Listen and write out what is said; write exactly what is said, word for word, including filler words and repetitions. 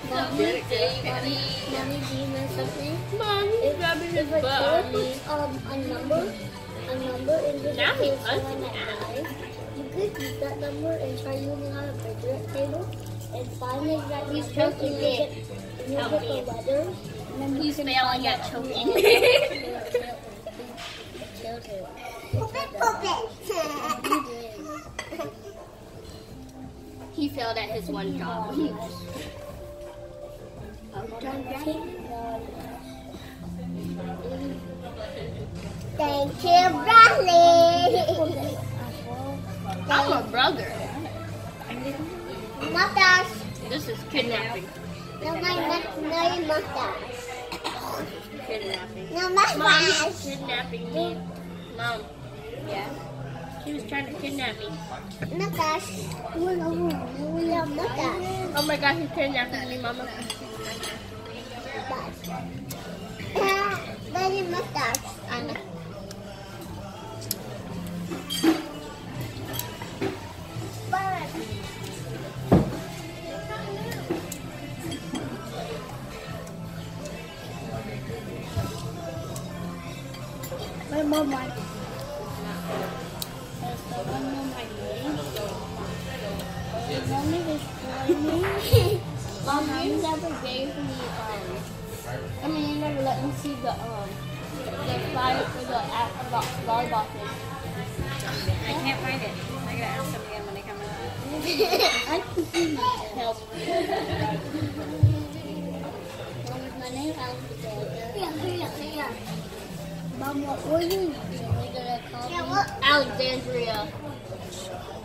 Mommy, mommy, mommy, do you know something? Mom, he's If, grabbing his if a butt killer on me. puts um, a number, a number into the Now he's case someone punching that out. dies, you could use that number and try using on a refrigerator table and find the exact He's number choking and me. you get, and you Help get me. the letters. And then He's you can failing find at out who choking all- me. who killed him. Who killed him. He failed at his one job. Thank you, Bradley. I'm a brother. Mustache. This is kidnapping. No, my next name mustache. Kidnapping. No, Mom, mustache. he's kidnapping me. Mom. Yeah. He was trying to kidnap me. Mustache. We have mustache. Oh my god, he's kidnapping me, Mama. Daddy mustache. I know. My mom likes it. Mommy destroyed me. Mom, you never gave me, um, I mean, you never let me see the, um, the flyer for the app about volleyball thing. I can't find it. I gotta ask them again when they come in. I can see my Help. my name Alexander. Yeah, yeah, yeah. Mom, what were you gonna call me? Alexandria.